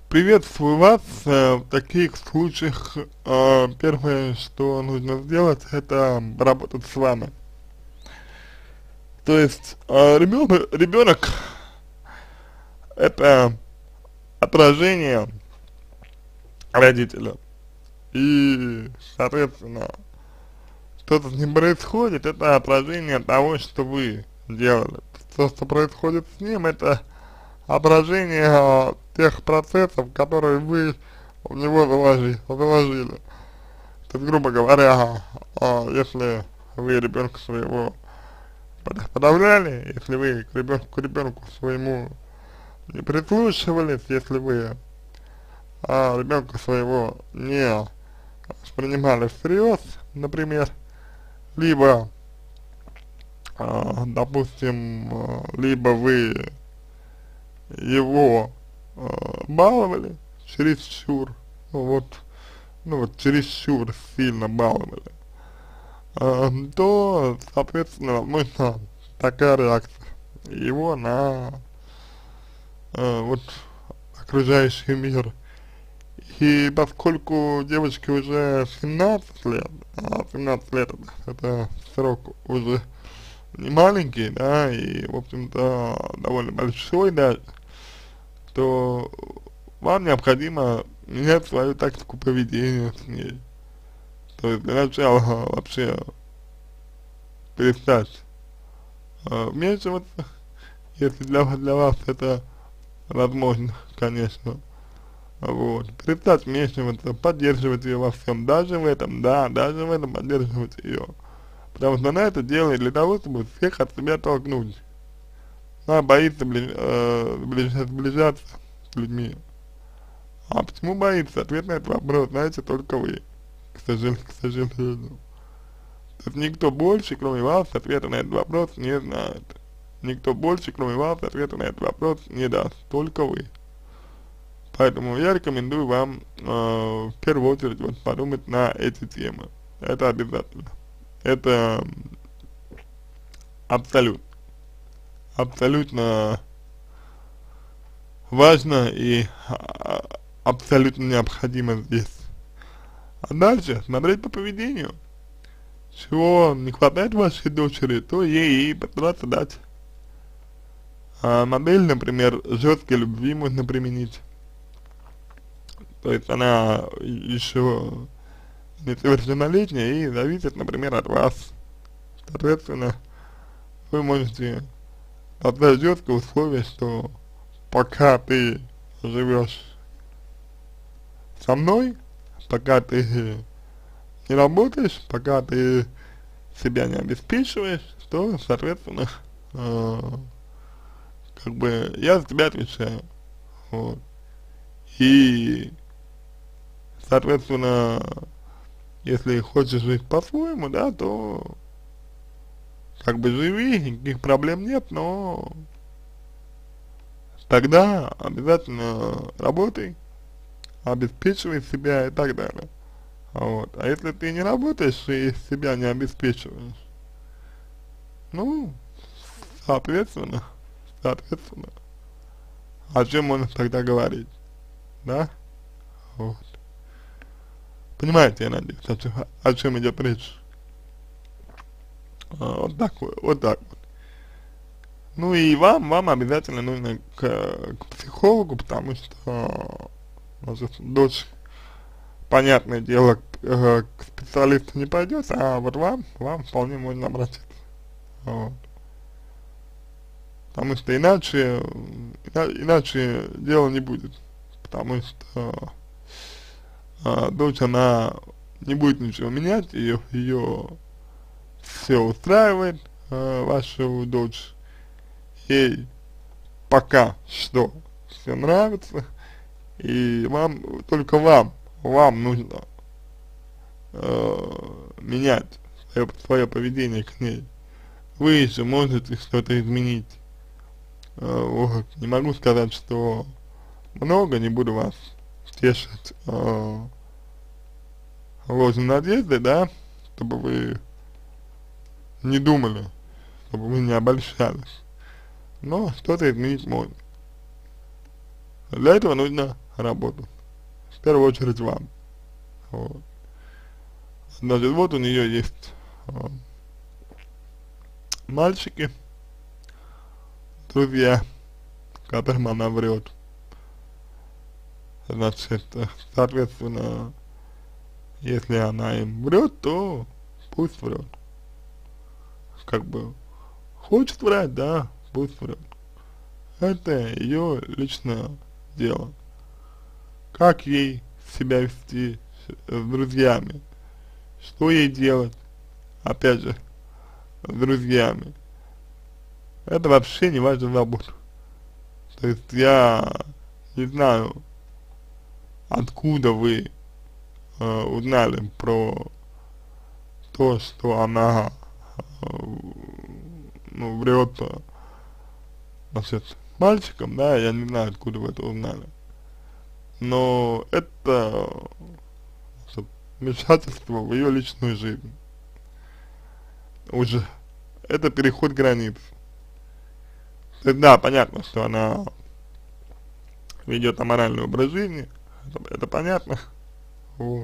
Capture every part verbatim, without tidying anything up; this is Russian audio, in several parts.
Приветствую вас. Э, В таких случаях э, первое, что нужно сделать, это работать с вами. То есть ребенок, ребенок это отражение родителя. И, соответственно, то, что с ним происходит, это отражение того, что вы делали. То, что происходит с ним, это отражение э, тех процессов, которые вы в него заложи, заложили. То есть, грубо говоря, а, если вы ребенка своего под- подавляли, если вы к ребенку, к ребенку своему не прислушивались, если вы а, ребенка своего не воспринимали всерьез, например, либо, а, допустим, а, либо вы его а, баловали чересчур, ну вот, ну вот чересчур сильно баловали, а, то, соответственно, возможно такая реакция его на а, вот окружающий мир. И поскольку девочке уже семнадцать лет, а семнадцать лет это, это срок уже не маленький, да, и, в общем-то, довольно большой даже, то вам необходимо менять свою тактику поведения с ней. То есть для начала вообще перестать э, вмешиваться, если для, вас- для вас это возможно, конечно. Вот. Перестать вмешиваться, поддерживать ее во всем, даже в этом, да, даже в этом поддерживать ее. Потому что она это делает для того, чтобы всех от себя толкнуть. Она боится бли, э, сближ- сближаться с людьми. А почему боится? Ответ на этот вопрос знаете только вы, к сожалению. К сожалению. То есть никто больше, кроме вас, ответа на этот вопрос не знает. Никто больше, кроме вас, ответа на этот вопрос не даст, только вы. Поэтому я рекомендую вам э, в первую очередь вот подумать на эти темы. Это обязательно. Это абсолютно, абсолютно важно и а, абсолютно необходимо здесь. А дальше смотреть по поведению. Чего не хватает вашей дочери, то ей и постараться дать. А модель, например, жесткой любви можно применить. То есть она еще несовершеннолетняя и зависит, например, от вас. Соответственно, вы можете создать жесткие условия, что пока ты живешь со мной, пока ты не работаешь, пока ты себя не обеспечиваешь, то, соответственно, э, как бы я за тебя отвечаю. Вот. И, соответственно, если хочешь жить по-своему, да, то как бы живи, никаких проблем нет, но тогда обязательно работай, обеспечивай себя и так далее. Вот. А если ты не работаешь и себя не обеспечиваешь, ну, соответственно, соответственно, о чем можно тогда говорить, да? Вот. Понимаете, я надеюсь, о чем, о чем идет речь. А, вот так вот, вот так вот. Ну и вам, вам обязательно нужно к, к психологу, потому что ваша дочь, понятное дело, к, э, к специалисту не пойдет, а вот вам, вам вполне можно обратиться. Вот. Потому что иначе, ина, иначе дело не будет. Потому что а, дочь, она не будет ничего менять, ее, ее все устраивает, а, вашу дочь, ей пока что все нравится, и вам, только вам, вам нужно э, менять свое, свое поведение к ней. Вы еще можете что-то изменить. Э, вот. Не могу сказать, что много, не буду вас тешить э, ложной надежды, да, чтобы вы не думали, чтобы вы не обольщались. Но что-то изменить можно. Для этого нужно работу. В первую очередь вам. Вот. Значит, вот у нее есть э, мальчики, друзья, которым она врет. Значит, э, соответственно, если она им врет, то пусть врет. Как бы хочет врать, да, пусть врет. Это ее личное дело. Как ей себя вести с друзьями, что ей делать, опять же, с друзьями. Это вообще не ваша забота. То есть я не знаю, откуда вы э, узнали про то, что она э, ну, врет, значит, мальчикам, да, я не знаю, откуда вы это узнали. Но это значит, вмешательство в ее личную жизнь. Уже это переход границ. То есть, да, понятно, что она ведет аморальный образ жизни, это, это понятно, вот.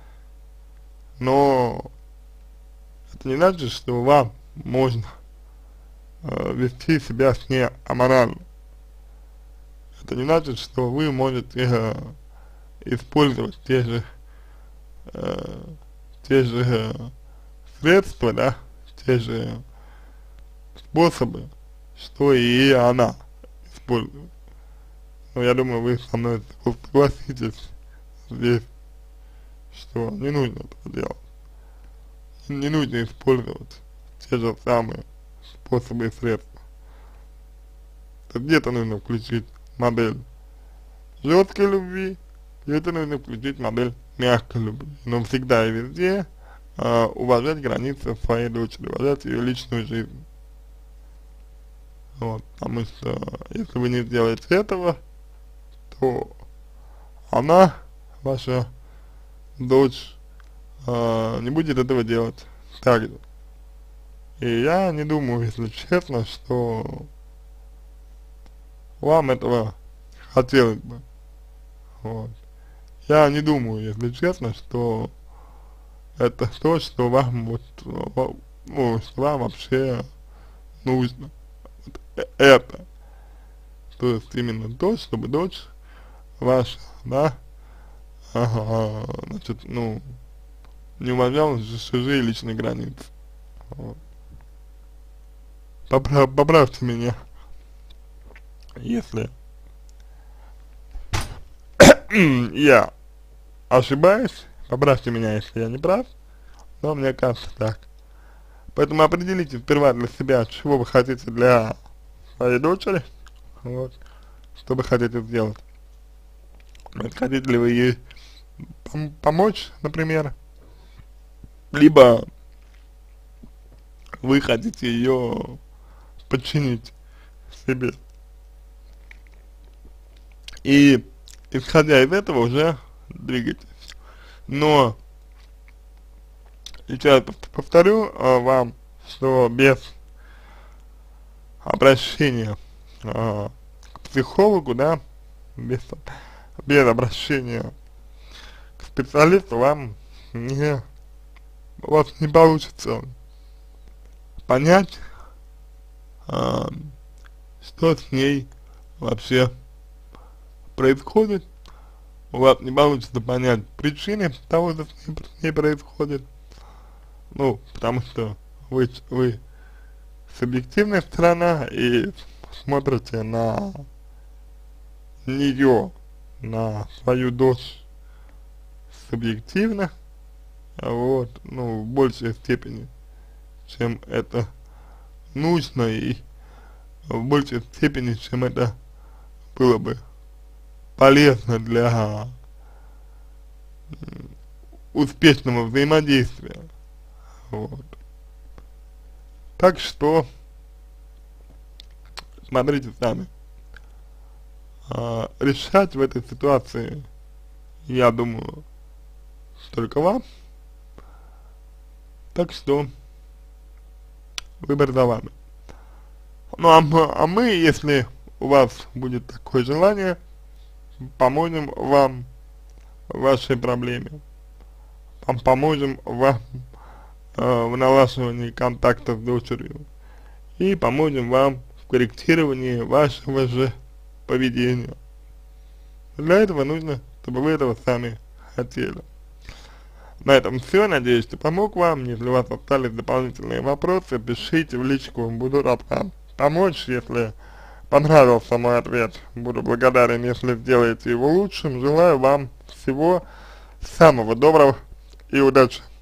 Но это не значит, что вам можно э, вести себя с ней аморально. Это не значит, что вы можете э, использовать те же, э, те же э, средства, да, те же способы, что и она использует. Но я думаю, вы со мной согласитесь здесь, что не нужно это делать. Не нужно использовать те же самые способы и средства. Где-то нужно включить модель жесткой любви, где-то нужно включить модель мягкой любви. Но всегда и везде э, уважать границы своей дочери, уважать ее личную жизнь. Вот, потому что если вы не сделаете этого, то она, ваша дочь, э, не будет этого делать также. И я не думаю, если честно, что вам этого хотелось бы. Вот. Я не думаю, если честно, что это то, что вам вот, ну, что вам вообще нужно. Вот это. То есть именно то, чтобы дочь ваша, да, ага, значит, ну, не уважала чужие личные границы. Вот. Поправ, поправьте меня, если я ошибаюсь, поправьте меня, если я не прав, но мне кажется так. Поэтому определите сперва для себя, чего вы хотите для своей дочери, вот, что вы хотите сделать. Хотите ли вы ей пом помочь, например, либо вы хотите ее подчинить себе. И исходя из этого уже двигайтесь. Но сейчас повторю э, вам, что без обращения э, к психологу, да, без, без обращения к специалисту вам не, у вас не получится понять, э, что с ней вообще происходит. У вас не получится понять причины того, что с ней, с ней происходит. Ну, потому что вы, вы субъективная сторона и смотрите на нее, на свою дочь субъективно, вот, ну, в большей степени, чем это нужно, и в большей степени, чем это было бы полезно для успешного взаимодействия. Вот. Так что смотрите сами. А, решать в этой ситуации, я думаю, только вам. Так что выбор за вами. Ну а мы, а мы, если у вас будет такое желание, поможем вам в вашей проблеме, пом поможем вам э, в налаживании контакта с дочерью и поможем вам в корректировании вашего же поведения. Для этого нужно, чтобы вы этого сами хотели. На этом все. Надеюсь, что помог вам. Если у вас остались дополнительные вопросы, пишите в личку, буду рад вам помочь. Если понравился мой ответ, буду благодарен, если сделаете его лучшим. Желаю вам всего самого доброго и удачи.